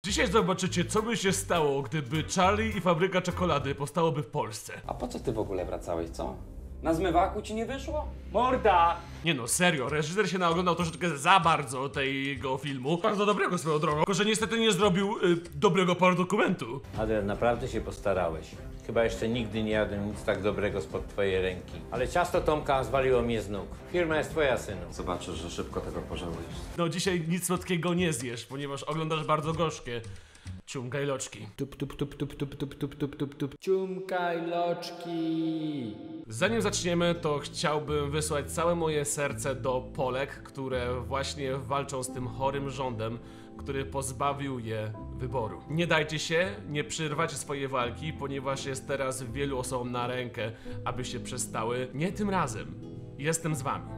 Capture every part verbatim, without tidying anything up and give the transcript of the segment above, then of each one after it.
Dzisiaj zobaczycie, co by się stało, gdyby Charlie i fabryka czekolady powstałoby w Polsce. A po co ty w ogóle wracałeś, co? Na zmywaku ci nie wyszło? Morda! Nie no, serio, reżyser się naoglądał troszeczkę za bardzo tego filmu. Bardzo dobrego swoją drogą, tylko że niestety nie zrobił y, dobrego dokumentu. Adrian, naprawdę się postarałeś. Chyba jeszcze nigdy nie jadłem nic tak dobrego spod twojej ręki. Ale ciasto Tomka zwaliło mnie z nóg. Firma jest twoja, synu. Zobaczysz, że szybko tego pożałujesz. No dzisiaj nic słodkiego nie zjesz, ponieważ oglądasz bardzo gorzkie. Ciumkaj loczki. Tup, tup, tup, tup, tup, tup, tup, tup, tup, tup. Ciumkaj loczki. Zanim zaczniemy, to chciałbym wysłać całe moje serce do Polek, które właśnie walczą z tym chorym rządem, który pozbawił je wyboru. Nie dajcie się, nie przerwacie swojej walki, ponieważ jest teraz wielu osobom na rękę, aby się przestały. Nie tym razem. Jestem z wami.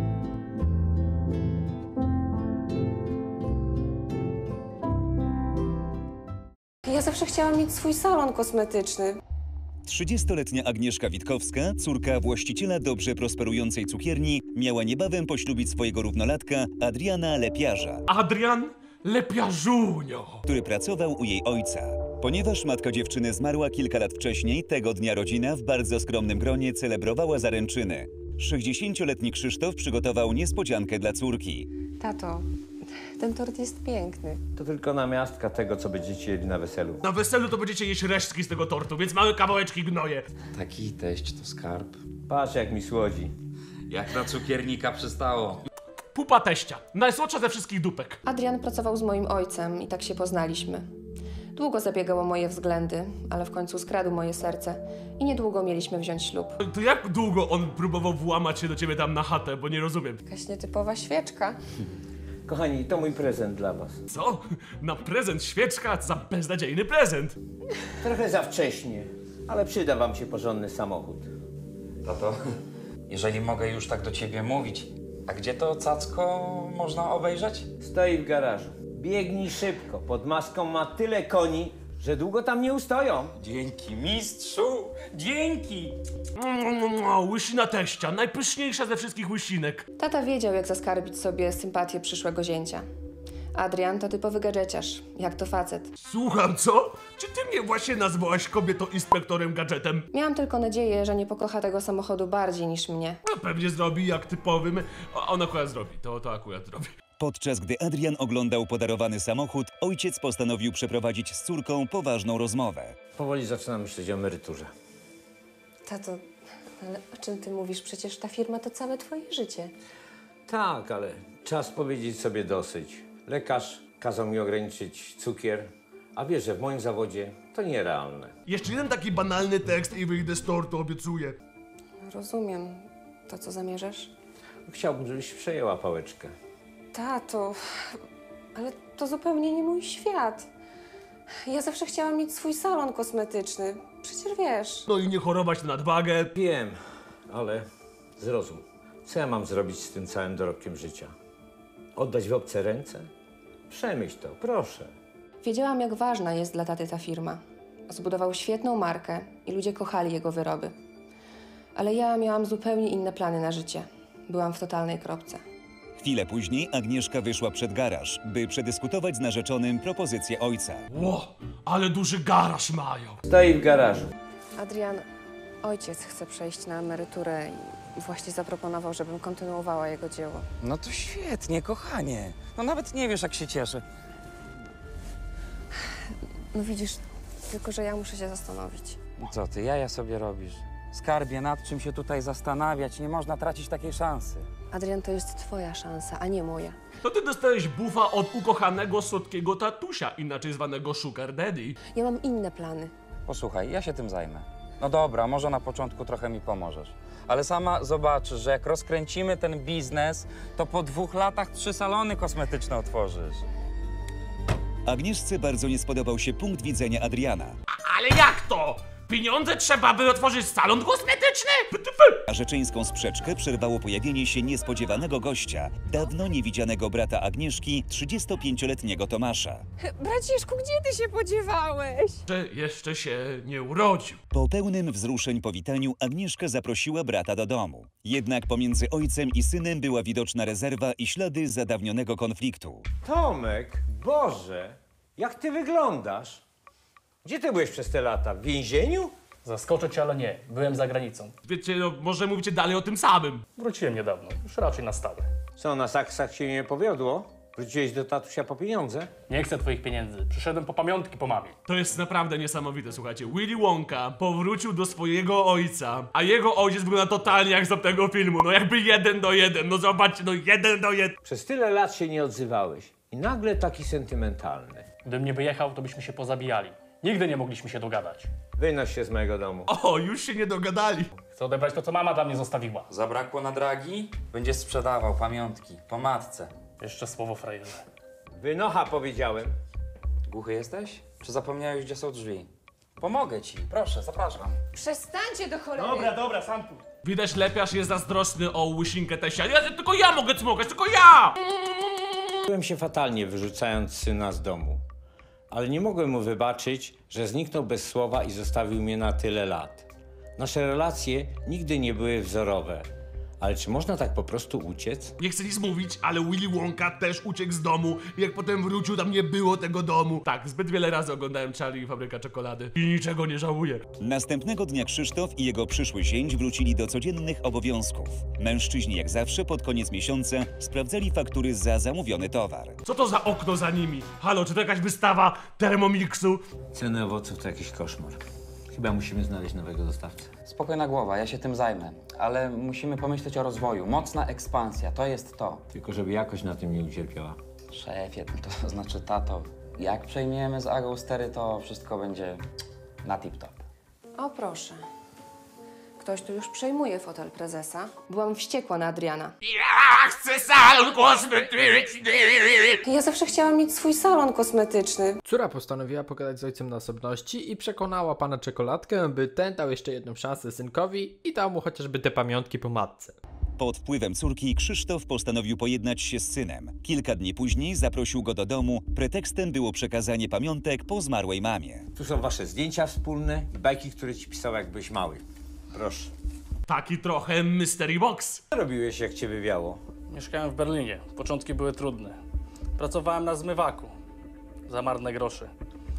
Ja zawsze chciałam mieć swój salon kosmetyczny. trzydziestoletnia Agnieszka Witkowska, córka właściciela dobrze prosperującej cukierni, miała niebawem poślubić swojego równolatka Adriana Lepiarza, Adrian Lepiarzunio, który pracował u jej ojca. Ponieważ matka dziewczyny zmarła kilka lat wcześniej, tego dnia rodzina w bardzo skromnym gronie celebrowała zaręczyny. sześćdziesięcioletni Krzysztof przygotował niespodziankę dla córki. Tato, ten tort jest piękny. To tylko namiastka tego, co będziecie jedli na weselu. na weselu to będziecie jeść resztki z tego tortu, więc małe kawałeczki gnoje. Taki teść to skarb. Patrz, jak mi słodzi. Jak na cukiernika przystało. Pupa teścia, najsłodsza ze wszystkich dupek. Adrian pracował z moim ojcem i tak się poznaliśmy. Długo zabiegał o moje względy, ale w końcu skradł moje serce i niedługo mieliśmy wziąć ślub. To jak długo on próbował włamać się do ciebie tam na chatę, bo nie rozumiem. Jakaś nietypowa świeczka. Kochani, to mój prezent dla was. Co? Na prezent świeczka? Co za beznadziejny prezent. Trochę za wcześnie, ale przyda wam się porządny samochód. Tato, jeżeli mogę już tak do ciebie mówić, a gdzie to cacko można obejrzeć? Stoi w garażu. Biegnij szybko. Pod maską ma tyle koni, że długo tam nie ustoją. Dzięki, mistrzu! Dzięki! Mm, Łysina teścia, najpyszniejsza ze wszystkich łysinek. Tata wiedział, jak zaskarbić sobie sympatię przyszłego zięcia. Adrian to typowy gadżeciarz, jak to facet. Słucham, co? Czy ty mnie właśnie nazwałaś kobietą inspektorem gadżetem? Miałam tylko nadzieję, że nie pokocha tego samochodu bardziej niż mnie. No, pewnie zrobi jak typowym. A on akurat zrobi, to, to akurat zrobi. Podczas gdy Adrian oglądał podarowany samochód, ojciec postanowił przeprowadzić z córką poważną rozmowę. Powoli zaczynam myśleć o emeryturze. Tato, ale o czym ty mówisz? Przecież ta firma to całe twoje życie. Tak, ale czas powiedzieć sobie dosyć. Lekarz kazał mi ograniczyć cukier, a wiesz, że w moim zawodzie to nierealne. Jeszcze jeden taki banalny tekst i wyjdę z tortu, obiecuję. Rozumiem. To, co zamierzasz? Chciałbym, żebyś przejęła pałeczkę. Tato, ale to zupełnie nie mój świat. Ja zawsze chciałam mieć swój salon kosmetyczny. Przecież wiesz. No i nie chorować na nadwagę. Wiem, ale zrozum. Co ja mam zrobić z tym całym dorobkiem życia? Oddać w obce ręce? Przemyśl to, proszę. Wiedziałam, jak ważna jest dla taty ta firma. Zbudował świetną markę i ludzie kochali jego wyroby. Ale ja miałam zupełnie inne plany na życie. Byłam w totalnej kropce. Chwilę później Agnieszka wyszła przed garaż, by przedyskutować z narzeczonym propozycję ojca. Ło, ale duży garaż mają. Stoi w garażu. Adrian, ojciec chce przejść na emeryturę i właśnie zaproponował, żebym kontynuowała jego dzieło. No to świetnie, kochanie. No nawet nie wiesz, jak się cieszę. No widzisz, tylko że ja muszę się zastanowić. Co ty, jaja sobie robisz? Skarbie, nad czym się tutaj zastanawiać? Nie można tracić takiej szansy. Adrian, to jest twoja szansa, a nie moja. To ty dostałeś bufa od ukochanego, słodkiego tatusia, inaczej zwanego Sugar Daddy. Ja mam inne plany. Posłuchaj, ja się tym zajmę. No dobra, może na początku trochę mi pomożesz. Ale sama zobaczysz, że jak rozkręcimy ten biznes, to po dwóch latach trzy salony kosmetyczne otworzysz. Agnieszce bardzo nie spodobał się punkt widzenia Adriana. Ale jak to? Pieniądze trzeba, by otworzyć salon kosmetyczny? Narzeczeńską sprzeczkę przerwało pojawienie się niespodziewanego gościa, dawno niewidzianego brata Agnieszki, trzydziestopięcioletniego Tomasza. Braciszku, gdzie ty się podziewałeś? Że jeszcze się nie urodził. Po pełnym wzruszeń powitaniu Agnieszka zaprosiła brata do domu. Jednak pomiędzy ojcem i synem była widoczna rezerwa i ślady zadawnionego konfliktu. Tomek, Boże, Jak ty wyglądasz? Gdzie ty byłeś przez te lata? W więzieniu? Zaskoczę cię, ale nie. Byłem za granicą. Wiecie, no, może mówicie dalej o tym samym. Wróciłem niedawno, już raczej na stałe. Co, na saksach się nie powiodło? Wróciłeś do tatusia po pieniądze? Nie chcę twoich pieniędzy. Przyszedłem po pamiątki po mamie. To jest naprawdę niesamowite, słuchajcie. Willy Wonka powrócił do swojego ojca, a jego ojciec wygląda totalnie jak z tamtego filmu. No jakby jeden do jeden, no zobaczcie, no jeden do jeden. Przez tyle lat się nie odzywałeś i nagle taki sentymentalny. Gdybym nie wyjechał, to byśmy się pozabijali. Nigdy nie mogliśmy się dogadać. Wynoś się z mojego domu. O, już się nie dogadali. Chcę odebrać to, co mama dla mnie zostawiła. Zabrakło na dragi? Będzie sprzedawał pamiątki po matce. Jeszcze słowo frajerze. Wynocha, powiedziałem. Głuchy jesteś? Czy zapomniałeś, gdzie są drzwi? Pomogę ci, proszę, zapraszam. Przestańcie do cholery! Dobra, dobra, sam pójdź. Widać, lepiarz jest zazdrosny o łysinkę tesia. Ja, tylko ja mogę cmokać, tylko ja! Czułem się fatalnie, wyrzucając syna z domu. Ale nie mogłem mu wybaczyć, że zniknął bez słowa i zostawił mnie na tyle lat. Nasze relacje nigdy nie były wzorowe. Ale czy można tak po prostu uciec? Nie chcę nic mówić, ale Willy Wonka też uciekł z domu. I jak potem wrócił, tam nie było tego domu. Tak, zbyt wiele razy oglądałem Charlie i Fabryka Czekolady. I niczego nie żałuję. Następnego dnia Krzysztof i jego przyszły zięć wrócili do codziennych obowiązków. Mężczyźni jak zawsze pod koniec miesiąca sprawdzali faktury za zamówiony towar. Co to za okno za nimi? Halo, czy to jakaś wystawa Thermomixu? Ceny owoców to jakiś koszmar. Chyba musimy znaleźć nowego dostawcę. Spokojna głowa, ja się tym zajmę. Ale musimy pomyśleć o rozwoju. Mocna ekspansja, to jest to. Tylko żeby jakość na tym nie ucierpiała. Szefie, to znaczy tato, jak przejmiemy z Agą stery, to wszystko będzie na tip-top. O proszę. Ktoś tu już przejmuje fotel prezesa. Byłam wściekła na Adriana. Ja chcę salon kosmetyczny! Ja zawsze chciałam mieć swój salon kosmetyczny. Córa postanowiła pogadać z ojcem na osobności i przekonała pana Czekoladkę, by ten dał jeszcze jedną szansę synkowi i dał mu chociażby te pamiątki po matce. Pod wpływem córki Krzysztof postanowił pojednać się z synem. Kilka dni później zaprosił go do domu. Pretekstem było przekazanie pamiątek po zmarłej mamie. Tu są wasze zdjęcia wspólne i bajki, które ci pisał, jak byłeś mały. Proszę. Taki trochę mystery box. Co robiłeś, jak cię wywiało? Mieszkałem w Berlinie. Początki były trudne. Pracowałem na zmywaku. Za marne grosze.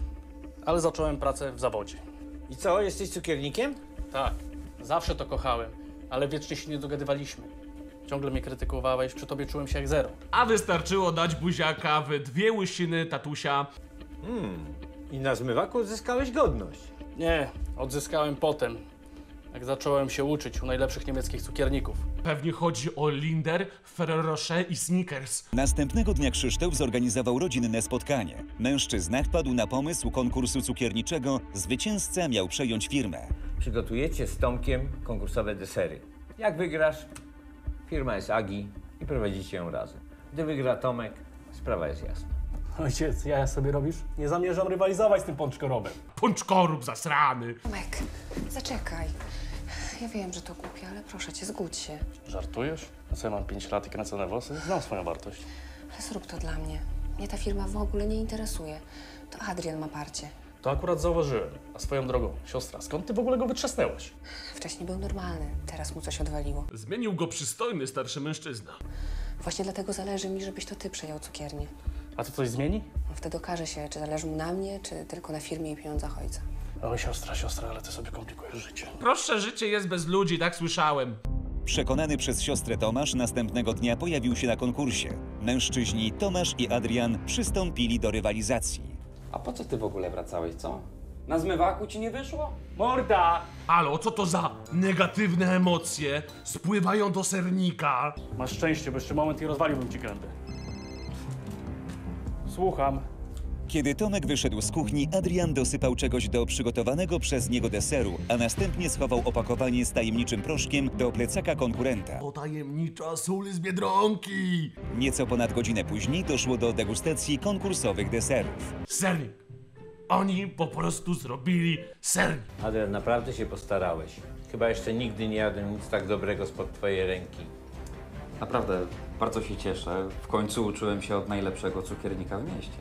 Ale zacząłem pracę w zawodzie. I co, jesteś cukiernikiem? Tak, zawsze to kochałem, ale wiecznie się nie dogadywaliśmy. Ciągle mnie krytykowałeś, przy tobie czułem się jak zero. A wystarczyło dać buziaka w dwie łysiny tatusia. I na zmywaku odzyskałeś godność. Nie, odzyskałem potem, jak zacząłem się uczyć u najlepszych niemieckich cukierników. Pewnie chodzi o Linder, Ferrero Rocher i Snickers. Następnego dnia Krzysztof zorganizował rodzinne spotkanie. Mężczyzna wpadł na pomysł konkursu cukierniczego. Zwycięzca miał przejąć firmę. Przygotujecie z Tomkiem konkursowe desery. Jak wygrasz, firma jest Agi i prowadzicie ją razem. Gdy wygra Tomek, sprawa jest jasna. Ojciec, ja sobie robisz? Nie zamierzam rywalizować z tym pączkorobem. Pączkorób zasrany. Tomek, zaczekaj. Ja wiem, że to głupie, ale proszę cię, zgódź się. Żartujesz? A co, ja mam pięć lat i kręcone włosy? Znam swoją wartość. Ale zrób to dla mnie. Mnie ta firma w ogóle nie interesuje. To Adrian ma parcie. To akurat zauważyłem. A swoją drogą, siostra, skąd ty w ogóle go wytrzasnęłaś? Wcześniej był normalny, teraz mu coś odwaliło. Zmienił go przystojny starszy mężczyzna. Właśnie dlatego zależy mi, żebyś to ty przejął cukiernię. A to coś zmieni? Wtedy okaże się, czy zależy mu na mnie, czy tylko na firmie i pieniądzach ojca. Oj, siostra, siostra, ale ty sobie komplikujesz życie. Prostsze życie jest bez ludzi, tak słyszałem. Przekonany przez siostrę Tomasz następnego dnia pojawił się na konkursie. Mężczyźni Tomasz i Adrian przystąpili do rywalizacji. A po co ty w ogóle wracałeś, co? Na zmywaku ci nie wyszło? Morda! Halo, co to za negatywne emocje spływają do sernika? Masz szczęście, bo jeszcze moment i rozwaliłbym ci gębę. Słucham. Kiedy Tomek wyszedł z kuchni, Adrian dosypał czegoś do przygotowanego przez niego deseru, a następnie schował opakowanie z tajemniczym proszkiem do plecaka konkurenta. O tajemnicza sól z Biedronki. Nieco ponad godzinę później doszło do degustacji konkursowych deserów. Sernik. Oni po prostu zrobili sernik. Adrian, naprawdę się postarałeś. Chyba jeszcze nigdy nie jadłem nic tak dobrego spod twojej ręki. Naprawdę, bardzo się cieszę. W końcu uczyłem się od najlepszego cukiernika w mieście.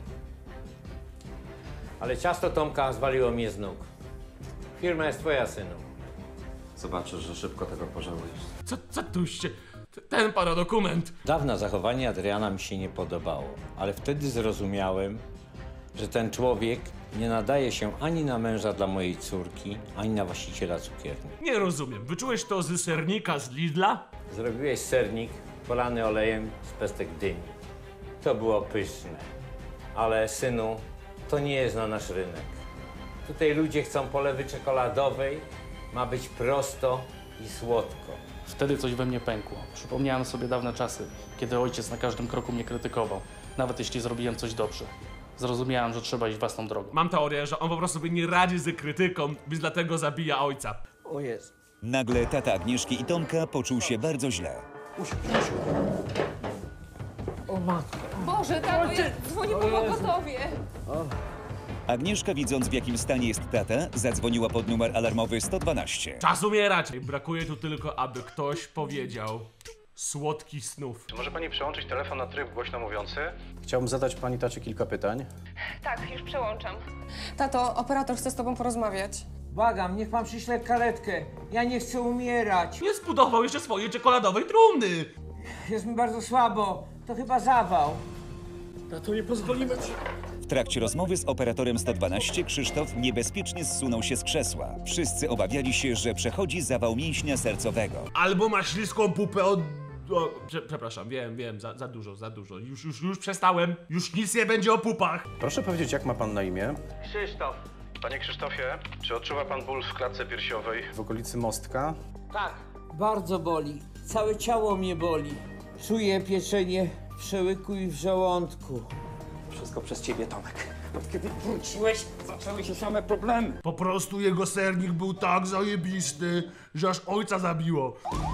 Ale ciasto Tomka zwaliło mnie z nóg. Firma jest twoja, synu. Zobaczysz, że szybko tego pożałujesz. Co, co tu się... Ten paradokument. Dawne zachowanie Adriana mi się nie podobało, ale wtedy zrozumiałem, że ten człowiek nie nadaje się ani na męża dla mojej córki, ani na właściciela cukierni. Nie rozumiem. Wyczułeś to z sernika z Lidla? Zrobiłeś sernik polany olejem z pestek dyni. To było pyszne. Ale synu, to nie jest na nasz rynek. Tutaj ludzie chcą polewy czekoladowej, ma być prosto i słodko. Wtedy coś we mnie pękło. Przypomniałem sobie dawne czasy, kiedy ojciec na każdym kroku mnie krytykował, nawet jeśli zrobiłem coś dobrze. Zrozumiałem, że trzeba iść własną drogą. Mam teorię, że on po prostu sobie nie radzi z krytyką, więc dlatego zabija ojca. O jest. Nagle tata Agnieszki i Tomka poczuł się bardzo źle. Boże, tato, ja dzwonię po pogotowie. Agnieszka, widząc w jakim stanie jest tata, zadzwoniła pod numer alarmowy sto dwanaście. Czas umierać! Brakuje tu tylko, aby ktoś powiedział słodki snów. Czy może pani przełączyć telefon na tryb głośno mówiący? Chciałbym zadać pani tacie kilka pytań. Tak, już przełączam. Tato, operator chce z tobą porozmawiać. Błagam, niech pan przyśle karetkę. Ja nie chcę umierać. Nie zbudował jeszcze swojej czekoladowej trumny! Jest mi bardzo słabo. To chyba zawał. Tato, nie pozwolimy ci. W trakcie rozmowy z operatorem sto dwanaście Krzysztof niebezpiecznie zsunął się z krzesła. Wszyscy obawiali się, że przechodzi zawał mięśnia sercowego. Albo ma śliską pupę od... O, prze, przepraszam, wiem, wiem, za, za dużo, za dużo. Już, już, już przestałem. Już nic nie będzie o pupach. Proszę powiedzieć, jak ma pan na imię? Krzysztof. Panie Krzysztofie, czy odczuwa pan ból w klatce piersiowej? W okolicy mostka? Tak, bardzo boli. Całe ciało mnie boli. Czuję pieczenie w przełyku i w żołądku. Wszystko przez ciebie, Tomek. Od kiedy wróciłeś, zaczęły się same problemy. Po prostu jego sernik był tak zajebisty, że aż ojca zabiło.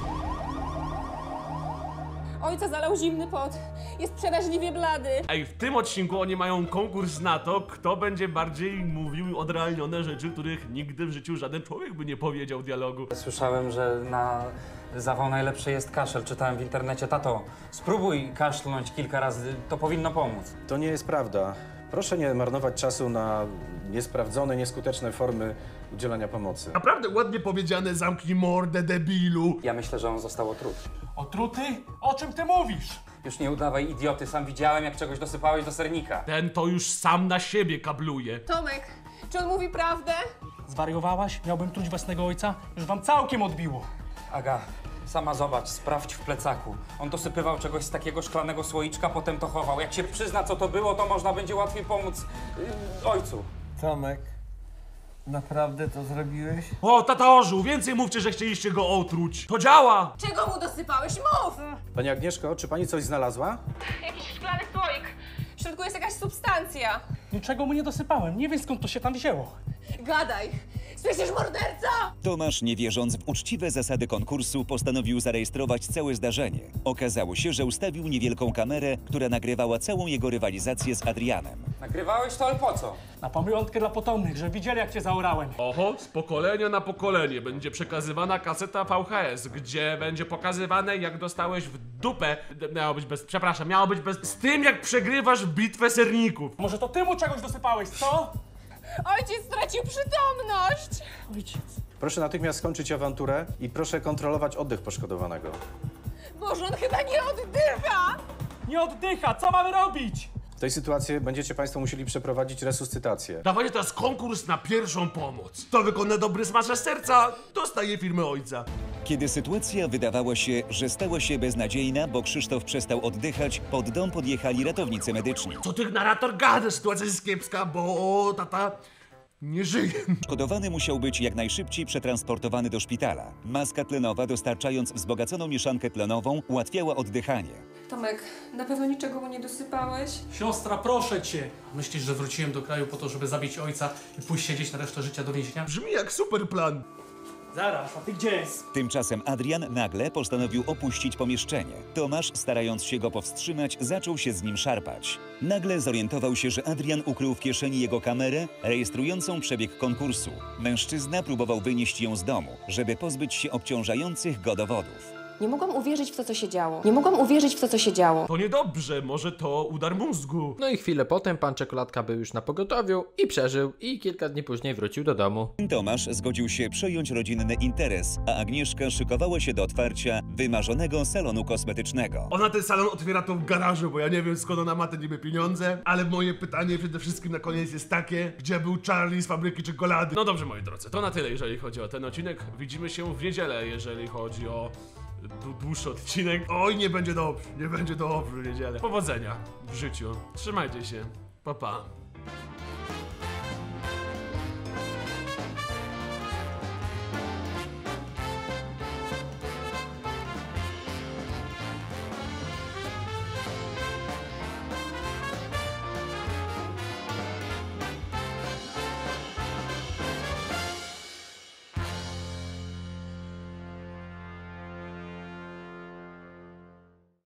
Ojca zalał zimny pot. Jest przeraźliwie blady. Ej, w tym odcinku oni mają konkurs na to, kto będzie bardziej mówił odrealnione rzeczy, których nigdy w życiu żaden człowiek by nie powiedział w dialogu. Słyszałem, że na zawał najlepszy jest kaszel. Czytałem w internecie. Tato, spróbuj kaszlnąć kilka razy, to powinno pomóc. To nie jest prawda. Proszę nie marnować czasu na niesprawdzone, nieskuteczne formy udzielania pomocy. Naprawdę ładnie powiedziane, zamknij mordę, debilu. Ja myślę, że on został otruty. Otruty? O czym ty mówisz? Już nie udawaj idioty, sam widziałem, jak czegoś dosypałeś do sernika. Ten to już sam na siebie kabluje. Tomek, czy on mówi prawdę? Zwariowałaś? Miałbym truć własnego ojca? Już wam całkiem odbiło. Aga, sama zobacz, sprawdź w plecaku. On dosypywał czegoś z takiego szklanego słoiczka, potem to chował. Jak się przyzna, co to było, to można będzie łatwiej pomóc yy, ojcu. Tomek, naprawdę to zrobiłeś? O, tata ożył, więcej mówcie, że chcieliście go otruć. To działa! Czego mu dosypałeś? Mów! Pani Agnieszko, czy pani coś znalazła? Jakiś szklany słoik. W środku jest jakaś substancja. Niczego mu nie dosypałem, nie wiem skąd to się tam wzięło. Gadaj! Słyszysz, morderca? Tomasz, nie wierząc w uczciwe zasady konkursu, postanowił zarejestrować całe zdarzenie. Okazało się, że ustawił niewielką kamerę, która nagrywała całą jego rywalizację z Adrianem. Nagrywałeś to, ale po co? Na pamiątkę dla potomnych, że widzieli jak cię zaorałem. Oho, z pokolenia na pokolenie będzie przekazywana kaseta V H S, gdzie będzie pokazywane, jak dostałeś w dupę. Miało być bez... Przepraszam, miało być bez... Z tym, jak przegrywasz w bitwę serników. Może to ty mu czegoś dosypałeś, co? Ojciec stracił przytomność! Ojciec. Proszę natychmiast skończyć awanturę i proszę kontrolować oddech poszkodowanego. Boże, on chyba nie oddycha! Nie oddycha, co mamy robić? W tej sytuacji będziecie państwo musieli przeprowadzić resuscytację. Dawajcie teraz konkurs na pierwszą pomoc. Kto wykona dobry smaczek serca, dostaje firmę ojca. Kiedy sytuacja wydawała się, że stała się beznadziejna, bo Krzysztof przestał oddychać, pod dom podjechali ratownicy medyczni. Co ty, narrator, gadasz? Sytuacja jest kiepska, bo tata nie żyje. Poszkodowany musiał być jak najszybciej przetransportowany do szpitala. Maska tlenowa, dostarczając wzbogaconą mieszankę tlenową, ułatwiała oddychanie. Tomek, na pewno niczego mu nie dosypałeś? Siostra, proszę cię. Myślisz, że wróciłem do kraju po to, żeby zabić ojca i pójść siedzieć na resztę życia do więzienia? Brzmi jak super plan. Zaraz, a ty gdzie? Tymczasem Adrian nagle postanowił opuścić pomieszczenie. Tomasz, starając się go powstrzymać, zaczął się z nim szarpać. Nagle zorientował się, że Adrian ukrył w kieszeni jego kamerę rejestrującą przebieg konkursu. Mężczyzna próbował wynieść ją z domu, żeby pozbyć się obciążających go dowodów. Nie mogłam uwierzyć w to, co się działo. Nie mogłam uwierzyć w to, co się działo. To niedobrze, może to udar mózgu. No i chwilę potem pan Czekoladka był już na pogotowiu i przeżył i kilka dni później wrócił do domu. Tomasz zgodził się przejąć rodzinny interes, a Agnieszka szykowała się do otwarcia wymarzonego salonu kosmetycznego. Ona ten salon otwiera to w garażu, bo ja nie wiem, skąd ona ma te niby pieniądze, ale moje pytanie przede wszystkim na koniec jest takie, gdzie był Charlie z fabryki czekolady? No dobrze, moi drodzy, to na tyle, jeżeli chodzi o ten odcinek. Widzimy się w niedzielę, jeżeli chodzi o dłuższy odcinek. Oj, nie będzie dobrze, nie będzie dobrze w niedzielę. Powodzenia w życiu. Trzymajcie się. Pa, pa.